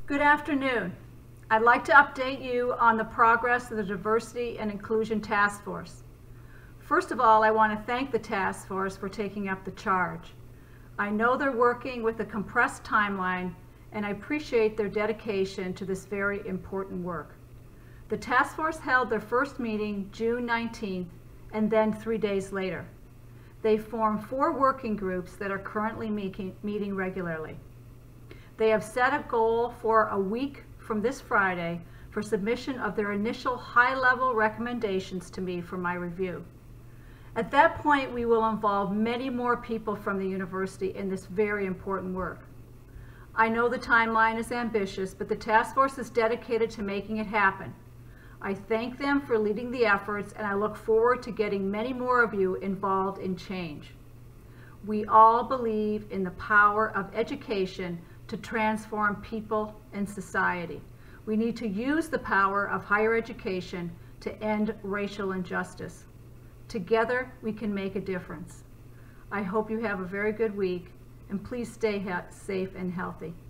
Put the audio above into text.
Good afternoon. I'd like to update you on the progress of the Diversity and Inclusion Taskforce. First of all, I want to thank the task force for taking up the charge. I know they're working with a compressed timeline, and I appreciate their dedication to this very important work. The task force held their first meeting June 19th and then 3 days later. They formed 4 working groups that are currently meeting regularly. They have set a goal for a week from this Friday for submission of their initial high-level recommendations to me for my review. At that point, we will involve many more people from the university in this very important work. I know the timeline is ambitious, but the task force is dedicated to making it happen. I thank them for leading the efforts, and I look forward to getting many more of you involved in change. We all believe in the power of education to transform people and society. We need to use the power of higher education to end racial injustice. Together, we can make a difference. I hope you have a very good week, and please stay safe and healthy.